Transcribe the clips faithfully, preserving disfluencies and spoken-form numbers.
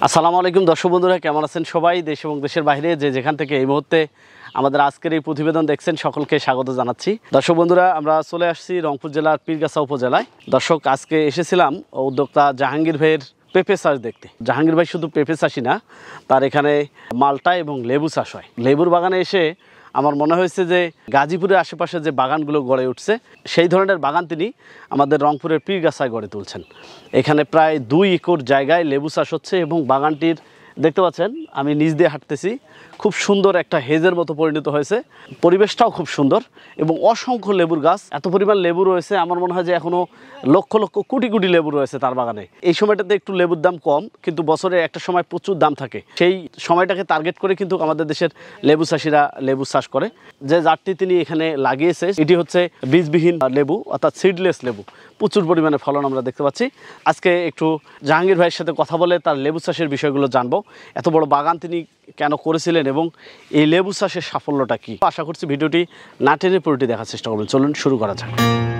আসসালামু আলাইকুম দর্শক বন্ধুরা, কেমন আছেন সবাই? দেশ এবং দেশের বাইরে যে যেখান থেকে এই মুহূর্তে আমাদের আজকের এই প্রতিবেদন দেখছেন সকলকে স্বাগত জানাচ্ছি। দর্শক বন্ধুরা, আমরা চলে আসছি রংপুর জেলার পীরগাছা উপজেলায়। দর্শক, আজকে এসেছিলাম উদ্যোক্তা জাহাঙ্গীর ভাইয়ের পেঁপে চাষ দেখতে। জাহাঙ্গীর ভাই শুধু পেঁপে চাষই না, তার এখানে মালটা এবং লেবু চাষ হয়। লেবুর বাগানে এসে আমার মনে হয়েছে যে গাজীপুরের আশেপাশে যে বাগানগুলো গড়ে উঠছে সেই ধরনের বাগান তিনি আমাদের রংপুরের পীরগাছায় গড়ে তুলছেন। এখানে প্রায় দুই একর জায়গায় লেবু চাষ হচ্ছে এবং বাগানটির দেখতে পাচ্ছেন, আমি নিচ দিয়ে হাঁটতেছি, খুব সুন্দর একটা হেজের মতো পরিণত হয়েছে। পরিবেশটাও খুব সুন্দর এবং অসংখ্য লেবুর গাছ, এত পরিমাণ লেবু রয়েছে, আমার মনে হয় যে এখনও লক্ষ লক্ষ কোটি কোটি লেবু রয়েছে তার বাগানে। এই সময়টাতে একটু লেবুর দাম কম, কিন্তু বছরে একটা সময় প্রচুর দাম থাকে। সেই সময়টাকে টার্গেট করে কিন্তু আমাদের দেশের লেবু চাষিরা লেবু চাষ করে। যে জাতটি তিনি এখানে লাগিয়েছে এটি হচ্ছে বীজবিহীন লেবু, অর্থাৎ সিডলেস লেবু। প্রচুর পরিমাণে ফলন আমরা দেখতে পাচ্ছি। আজকে একটু জাহাঙ্গীর ভাইয়ের সাথে কথা বলে তার লেবু চাষের বিষয়গুলো জানবো। এত বড় বাগান তিনি কেন করেছিলেন এবং এই লেবু চাষের সাফল্যটা কী। আশা করছি ভিডিওটি না টেনে পুরোটি দেখার চেষ্টা করবেন। চলুন শুরু করা যাক।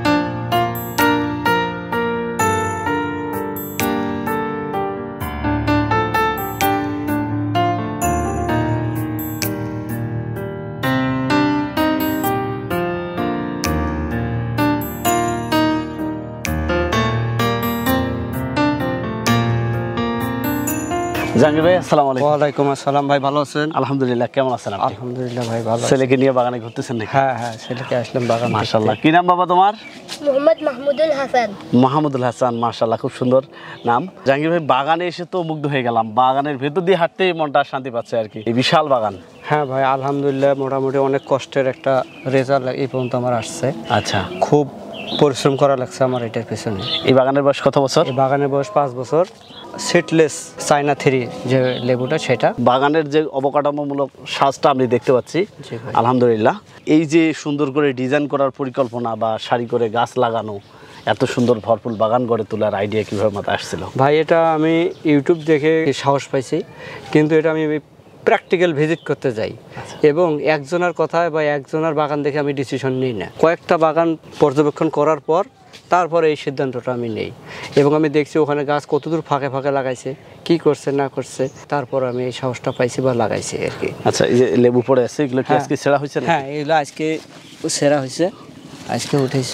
জাহাঙ্গীর ভাই, আসসালামু আলাইকুম। ওয়ালাইকুম আসসালাম ভাই, ভালো আছেন? আলহামদুলিল্লাহ, কেমন আছেন আপনি? আলহামদুলিল্লাহ ভাই, ভালো। ছেলেকে নিয়ে বাগানে ঘুরতেছেন নাকি? হ্যাঁ হ্যাঁ, ছেলেকে আসলাম বাগান। মাশাআল্লাহ। কি নাম বাবা তোমার? মোহাম্মদ মাহমুদুল হাসান। মাহমুদুল হাসান, মাশাআল্লাহ, খুব সুন্দর নাম। জাহাঙ্গীর ভাই, বাগানে এসে তো মুগ্ধ হয়ে গেলাম। বাগানের ভেতর দিয়ে হাঁটতেই মনটা শান্তি পাচ্ছে আর কি। এই বিশাল বাগান। হ্যাঁ ভাই, আলহামদুলিল্লাহ, মোটামুটি অনেক কষ্টের একটা রেজাল্ট এই পর্যন্ত আমার আসছে। আচ্ছা, খুব পরিশ্রম করা লাগছে আমার এটার পিছনে। এই বাগানের বয়স কত বছর? এই বাগানের বয়স পাঁচ বছর। সিডলেস চায়না থ্রি যে লেবুটা, সেটা। বাগানের যে অবকাঠামোমূলক সাজটা আমি দেখতে পাচ্ছি, আলহামদুলিল্লাহ। এই যে সুন্দর করে ডিজাইন করার পরিকল্পনা বা সারি করে গাছ লাগানো, এত সুন্দর ভরপুর বাগান গড়ে তোলার আইডিয়া কীভাবে মাথায় আসছিল? ভাই, এটা আমি ইউটিউব দেখে সাহস পাইছি, কিন্তু এটা আমি প্র্যাকটিক্যাল ভিজিট করতে যাই এবং একজনের কথায় বা একজনের বাগান দেখে আমি ডিসিশন নিই না। কয়েকটা বাগান পর্যবেক্ষণ করার পর তারপরে এই সিদ্ধান্তটা আমি নেই এবং আমি দেখছি ওখানে গাছ কতদূর ফাঁকে ফাঁকে লাগাইছে, কি করছে না করছে, তারপর আমি এই সাহসটা পাইছি বা লাগাইছি আর কি। আচ্ছা, এই যে লেবু পড়ে আছে, এগুলো কি আজকে সেরা হয়েছে? হ্যাঁ, এগুলো আজকে সেরা হয়েছে, আজকে উঠেছে।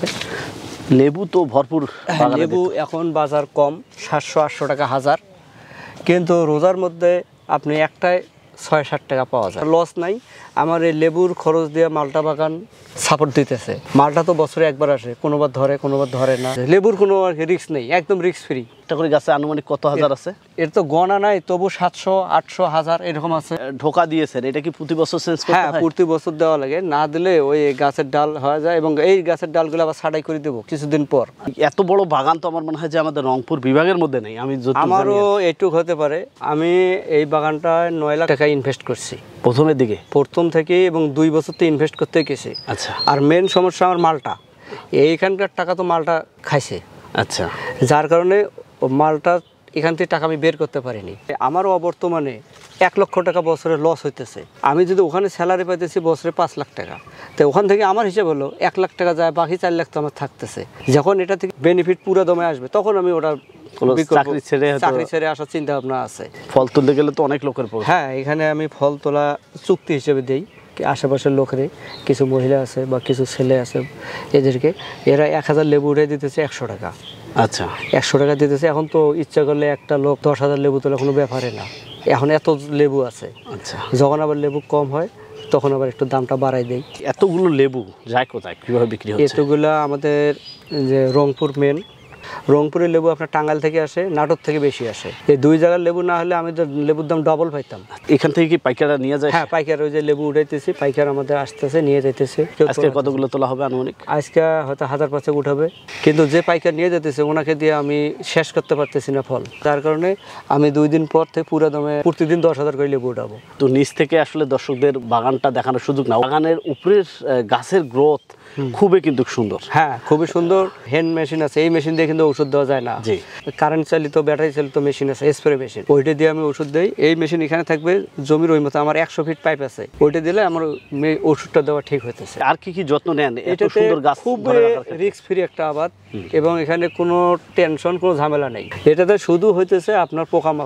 লেবু তো ভরপুর। লেবু এখন বাজার কম, সাতশো আটশো টাকা হাজার, কিন্তু রোজার মধ্যে আপনি একটাই ছয় ষাট টাকা পাওয়া যায়। লস নাই। আমার এই লেবুর খরচ দিয়ে মালটা বাগান সাপোর্ট দিতেছে। মালটা তো বছরে একবার আসে, কোনোবার ধরে কোনোবার ধরে না। লেবুর কোনো রিস্ক নেই, একদম রিস্ক ফ্রি। একটা করে গাছে আনুমানিক কত হাজার আছে? এর তো গণা নাই, তবু সাতশো আটশো হাজার এরকম আছে। ঢোকা দিয়েছেন, এটা কি প্রতি বছর চেঞ্জ করতে হয়? হ্যাঁ, প্রতি বছর দেওয়া লাগে, না দিলে ওই গাছের ডাল হয়ে যায় এবং এই গাছের ডালগুলো আবার ছাঁটাই করে দেবো কিছুদিন পর। এত বড় বাগান তো আমার মনে হয় যে আমাদের রংপুর বিভাগের মধ্যে নেই। আমি আমারও এটুক হতে পারে। আমি এই বাগানটায় নয় লাখ টাকা ইনভেস্ট করছি প্রথমের দিকে, প্রথম থেকে, এবং দুই বছর তো ইনভেস্ট করতে গেছি। আচ্ছা। আর মেন সমস্যা আমার মালটা, এইখানকার টাকা তো মালটা খাইছে। আচ্ছা, যার কারণে মালটা এখান থেকে টাকা আমি বের করতে পারিনি। আমারও বর্তমানে এক লক্ষ টাকা বছরে লস হইতেছে। আমি যদি ওখানে স্যালারি পাইতেছি বছরে পাঁচ লাখ টাকা, তো ওখান থেকে আমার হিসাব হলো এক লাখ টাকা যায়, বাকি চার লাখ তো আমার থাকতেছে। যখন এটা থেকে বেনিফিট পুরো দমে আসবে তখন আমি ওটা চাকরি ছেড়ে চাকরি ছেড়ে আসার চিন্তা ভাবনা আছে। ফল তুলতে গেলে তো অনেক লোকের পড়ে। হ্যাঁ, এখানে আমি ফল তোলা চুক্তি হিসেবে দিই আশেপাশের লোকের, কিছু মহিলা আছে বা কিছু ছেলে আছে, এদেরকে এরা এক হাজার লেবু উঠে দিতেছে একশো টাকা। আচ্ছা, একশো টাকা দিতেছে। এখন তো ইচ্ছা করলে একটা লোক দশ হাজার লেবু তোলা কোনো ব্যাপারে না, এখন এত লেবু আছে। আচ্ছা, যখন আবার লেবু কম হয় তখন আবার একটু দামটা বাড়াই দেয়। এতগুলো লেবু যায় কোথায়, কীভাবে বিক্রি হচ্ছে? এতগুলো আমাদের যে রংপুর মেন, রংপুরের লেবু আপনার টাঙ্গাইল থেকে আসে, নাটোর থেকে বেশি আসে। এই দুই জায়গার লেবু না হলে আমি তো লেবুর দাম ডবল পাইতাম। এখান থেকে কি পাইকাররা নিয়ে যায়? হ্যাঁ, পাইকার, ওই যে লেবু উঠাইতেছি, পাইকার আমাদের আসতেছে, নিয়ে যাইতেছে। আজকে কতগুলো তোলা হবে আনুমানিক? আজকে হয়তো হাজার পাঁচেক উঠাবে, কিন্তু যে পাইকার নিয়ে যেতেছে ওনাকে দিয়ে আমি শেষ করতে পারতেছি না ফল। যার কারণে আমি দুই দিন পর থেকে পুরো দমে প্রতিদিন দশ হাজার করে লেবু উঠাবো। তো নিচ থেকে আসলে দর্শকদের বাগানটা দেখানোর সুযোগ না। বাগানের উপরের গাছের গ্রোথ খুবই কিন্তু সুন্দর। হ্যাঁ, খুবই সুন্দর। হ্যান্ড মেশিন আছে, এই মেশিন দিয়ে কিন্তু ওষুধ দেওয়া যায় না। জি, কারেন্ট চালিত ব্যাটারি চালিত মেশিন আছে, স্প্রে মেশিন, ওইটা দিয়ে আমি ওষুধ দিই। এই মেশিন এখানে থাকবে জমির ওই মতো, আমার একশো ফিট পাইপ আছে, ওইটা দিলে আমার ওষুধটা দেওয়া ঠিক হইতেছে। আর কি কি যত্ন নেন? এটা সুন্দর গাছ, খুব রিস্ক ফ্রি একটা আবাদ এবং এখানে কোনো টেনশন, কোনো ঝামেলা নেই। এটাতে শুধু হইতেছে আপনার পোকামাকড়।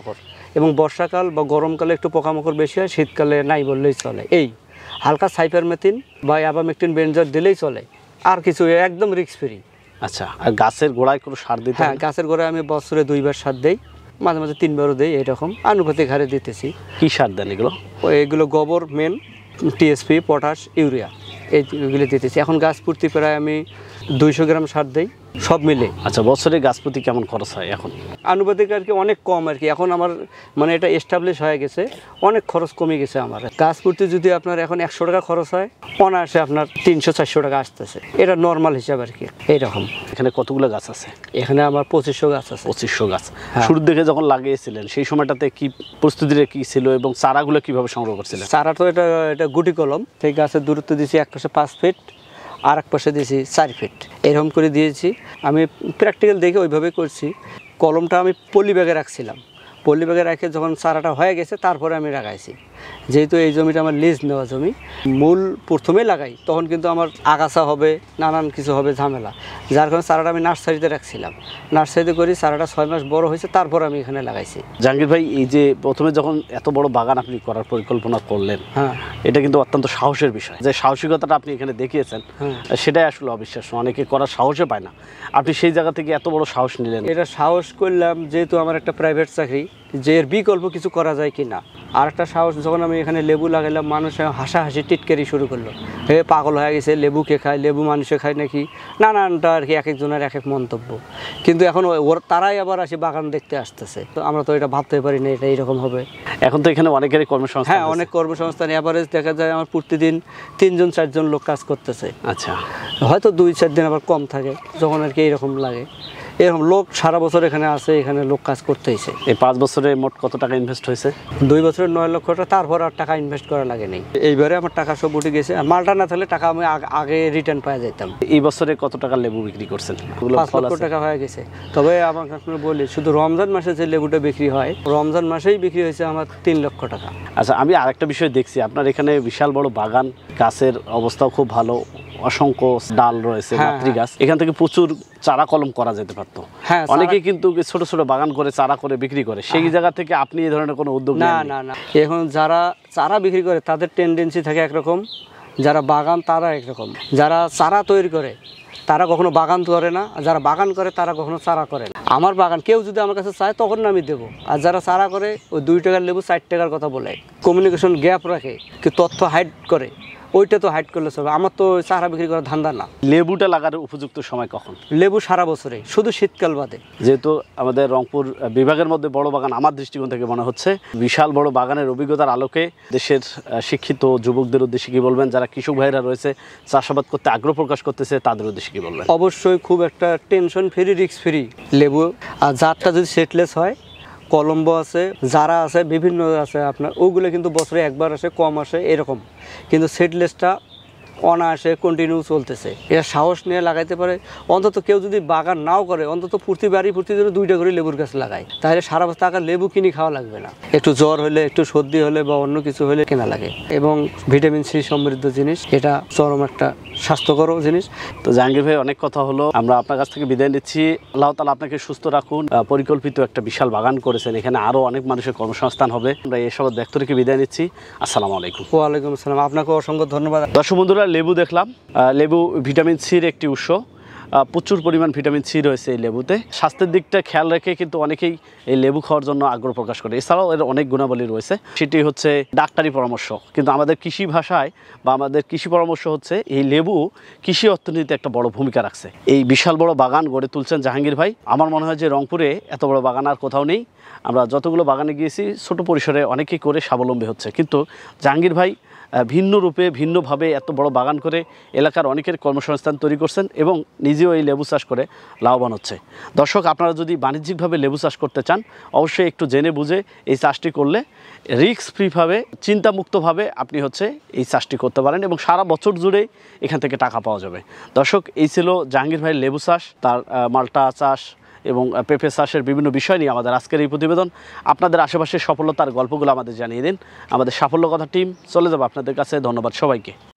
এবং বর্ষাকাল বা গরমকালে একটু পোকামাকড় বেশি হয়, শীতকালে নাই বললেই চলে। এই হালকা সাইপারমেথিন বা অ্যাবামেকটিন বেনজয়েড দিলেই চলে, আর কিছু একদম রিস্ক ফ্রি। আচ্ছা, আর গাছের গোড়ায় কোনো সার দিতে হ্যাঁ, হয় না? গাছের গোড়ায় আমি বছরে দুইবার সার দেই, মাঝে মাঝে তিনবারও দেই, এরকম আনুপাতিক হারে দিতেছি। কি সার দেন এগুলো? এগুলো গোবর মেন, টিএসপি, পটাশ, ইউরিয়া এইগুলো দিতেছি। এখন গাছ প্রতি প্রায় আমি দুইশো গ্রাম সার দেই সব মিলে। আচ্ছা, বছরে গাছ প্রতি কেমন খরচ হয় এখন? আনুপাতিক আর কি অনেক কম আর কি, এখন আমার মানে এটা এস্টাবলিশ হয়ে গেছে, অনেক খরচ কমে গেছে আমার। গাছ প্রতি যদি আপনার এখন একশো টাকা খরচ হয়, অনায়াসে আপনার তিনশো চারশো টাকা আসতেছে, এটা নর্মাল হিসাব আর কি। এইরকম এখানে কতগুলো গাছ আছে? এখানে আমার পঁচিশশো গাছ আছে। পঁচিশশো গাছ। হ্যাঁ। শুরুর দিকে যখন লাগিয়েছিলেন সেই সময়টাতে কি প্রস্তুতিটা কি ছিল এবং চারাগুলো কিভাবে সংগ্রহ করছিলেন? চারা তো এটা এটা গুটি কলম, সেই গাছের দূরত্ব দিয়েছি এক পাশে পাঁচ ফিট, আর এক পাশে দিয়েছি চার ফিট, এরকম করে দিয়েছি। আমি প্র্যাকটিক্যাল দেখে ওইভাবে করছি। কলমটা আমি পলি ব্যাগে রাখছিলাম, পলি ব্যাগে রেখে যখন চারাটা হয়ে গেছে তারপরে আমি লাগাইছি। যেহেতু এই জমিটা আমার লিজ নেওয়া জমি, মূল প্রথমেই লাগাই, তখন কিন্তু আমার আগাছা হবে, নানান কিছু হবে ঝামেলা, যার কারণে চারাটা আমি নার্সারিতে রাখছিলাম। নার্সারিতে করি, চারাটা ছয় মাস বড় হয়েছে, তারপর আমি এখানে লাগাইছি। জাহাঙ্গীর ভাই, এই যে প্রথমে যখন এত বড় বাগান আপনি করার পরিকল্পনা করলেন, হ্যাঁ, এটা কিন্তু অত্যন্ত সাহসের বিষয়। যে সাহসিকতাটা আপনি এখানে দেখিয়েছেন, হ্যাঁ, সেটাই আসলে অবিশ্বাস্য। অনেকে করার সাহসে পায় না, আপনি সেই জায়গা থেকে এত বড় সাহস নিলেন। এটা সাহস করলাম যেহেতু আমার একটা প্রাইভেট চাকরি, যে এর বিকল্প কিছু করা যায় কি না। আর একটা সাহস, যখন আমি এখানে লেবু লাগাইলাম, মানুষ হাসাহাসি টিটকারি শুরু করলো, হে পাগল হয়ে গেছে, লেবু কে খায়, লেবু মানুষে খায় নাকি, নানানটা আর কি, এক একজনের এক এক মন্তব্য। কিন্তু এখন ওর তারাই আবার আসে বাগান দেখতে আসতেছে, তো আমরা তো এটা ভাবতে পারি না এটা এইরকম হবে। এখন তো এখানে অনেকেরই কর্মসংস্থান। হ্যাঁ, অনেক কর্মসংস্থান, অ্যাভারেজ দেখা যায় আমার প্রতিদিন তিনজন চারজন লোক কাজ করতেছে। আচ্ছা, হয়তো দুই চার দিন আবার কম থাকে, যখন আর কি এইরকম লাগে। এরকম লোক সারা বছর এখানে আছে, এখানে লোক কাজ করতেইছে। এই পাঁচ বছরে মোট কত টাকা ইনভেস্ট হয়েছে? দুই বছরের নয় লক্ষ টাকা, তারপর আর টাকা ইনভেস্ট করা লাগে নেই। এইবারে আমার টাকা সব উঠে গেছে, আর মালটা না থাকলে টাকা আমি আগ- আগে রিটার্ন পাওয়া যেতাম। এই বছরে কত টাকা লেবু বিক্রি করছেন? ওগুলো পাঁচ ফল লক্ষ আছে? টাকা হয়ে গেছে। তবে আমাকে আপনার বলি, শুধু রমজান মাসে যে লেবুটা বিক্রি হয়, রমজান মাসেই বিক্রি হয়েছে আমার তিন লক্ষ টাকা। আচ্ছা, আমি আরেকটা বিষয় দেখছি, আপনার এখানে বিশাল বড় বাগান, গাছের অবস্থাও খুব ভালো, অসংখ্য ডাল রয়েছে, হ্যাঁ, মাতৃ গাছ। এখান থেকে প্রচুর চারা কলম করা যেতে পারতো। হ্যাঁ, অনেকে কিন্তু ছোট ছোট বাগান করে চারা করে বিক্রি করে, সেই জায়গা থেকে আপনি এই ধরনের কোনো উদ্যোগ না নেননি? না না, এখন যারা চারা বিক্রি করে তাদের টেন্ডেন্সি থাকে একরকম, যারা বাগান তারা একরকম। যারা চারা তৈরি করে তারা কখনো বাগান করে না, আর যারা বাগান করে তারা কখনো চারা করে না। আমার বাগান কেউ যদি আমার কাছে চায় তখন না আমি দেবো, আর যারা চারা করে ওই দুই টাকার লেবু চার টাকার কথা বলে, কমিউনিকেশন গ্যাপ রাখে, কি তথ্য হাইড করে, ওইটা তো হাইড করলে চলবে। আমার তো চারা বিক্রি করার ধান্দা না। লেবুটা লাগার উপযুক্ত সময় কখন? লেবু সারা বছরে, শুধু শীতকাল বাদে। যেহেতু আমাদের রংপুর বিভাগের মধ্যে বড় বাগান, আমার দৃষ্টিকোণ থেকে মনে হচ্ছে বিশাল বড় বাগানের অভিজ্ঞতার আলোকে দেশের শিক্ষিত যুবকদের উদ্দেশ্যে কি বলবেন? যারা কৃষক ভাইরা রয়েছে, চাষাবাদ করতে আগ্রহ প্রকাশ করতেছে, তাদের উদ্দেশ্যে কি বলবেন? অবশ্যই খুব একটা টেনশন ফ্রি, রিস্ক ফ্রি লেবু। আর জাতটা যদি সেটলেস হয়, কলম্বো আছে, যারা আছে, বিভিন্ন আছে আপনার, ওগুলো কিন্তু বছরে একবার আসে, কম আসে এরকম। কিন্তু সেটলেসটা অনায়াসে কন্টিনিউ চলতেছে। এটা সাহস নিয়ে লাগাইতে পারে। অন্তত কেউ যদি বাগান নাও করে, অন্তত প্রতি বাড়ি প্রতিদিন দুইটা করে লেবুর গাছ লাগায়, তাহলে সারা বছর টাকা লেবু কিনে খাওয়া লাগবে না। একটু জ্বর হলে, একটু সর্দি হলে বা অন্য কিছু হলে কেনা লাগে। এবং ভিটামিন সি সমৃদ্ধ জিনিস, এটা চরম একটা স্বাস্থ্যকর জিনিস। তো জাহাঙ্গীর ভাই, অনেক কথা হলো, আমরা আপনার কাছ থেকে বিদায় নিচ্ছি। আল্লাহ তাআলা আপনাকে সুস্থ রাখুন। আহ, পরিকল্পিত একটা বিশাল বাগান করেছেন, এখানে আরও অনেক মানুষের কর্মসংস্থান হবে। আমরা এসব ব্যক্ত রেখে বিদায় নিচ্ছি। আসসালামু আলাইকুম। ওয়ালাইকুম আসসালাম, আপনাকে অসংখ্য ধন্যবাদ। দর্শক বন্ধুরা, লেবু দেখলাম। আহ, লেবু ভিটামিন সির একটি উৎস, আহ, প্রচুর পরিমাণ ভিটামিন সি রয়েছে এই লেবুতে। স্বাস্থ্যের দিকটা খেয়াল রেখে কিন্তু অনেকেই এই লেবু খাওয়ার জন্য আগ্রহ প্রকাশ করে। এছাড়াও এর অনেক গুণাবলী রয়েছে, সেটি হচ্ছে ডাক্তারি পরামর্শ। কিন্তু আমাদের কৃষি ভাষায় বা আমাদের কৃষি পরামর্শ হচ্ছে এই লেবু কৃষি অর্থনীতিতে একটা বড় ভূমিকা রাখছে। এই বিশাল বড় বাগান গড়ে তুলছেন জাহাঙ্গীর ভাই। আমার মনে হয় যে রংপুরে এত বড় বাগান আর কোথাও নেই। আমরা যতগুলো বাগানে গিয়েছি ছোট পরিসরে অনেকেই করে স্বাবলম্বী হচ্ছে, কিন্তু জাহাঙ্গীর ভাই ভিন্ন রূপে ভিন্নভাবে এত বড় বাগান করে এলাকার অনেকের কর্মসংস্থান তৈরি করছেন এবং নিজেও এই লেবু চাষ করে লাভবান হচ্ছে। দর্শক, আপনারা যদি বাণিজ্যিকভাবে লেবু চাষ করতে চান, অবশ্যই একটু জেনে বুঝে এই চাষটি করলে রিস্ক ফ্রিভাবে, চিন্তামুক্তভাবে আপনি হচ্ছে এই চাষটি করতে পারেন এবং সারা বছর জুড়ে এখান থেকে টাকা পাওয়া যাবে। দর্শক, এই ছিল জাহাঙ্গীর ভাইয়ের লেবু চাষ, তার মাল্টা চাষ এবং পেঁপে চাষের বিভিন্ন বিষয় নিয়ে আমাদের আজকের এই প্রতিবেদন। আপনাদের আশেপাশের সফলতার গল্পগুলো আমাদের জানিয়ে দিন। আমাদের সাফল্য কথা টিম চলে যাবে আপনাদের কাছে। ধন্যবাদ সবাইকে।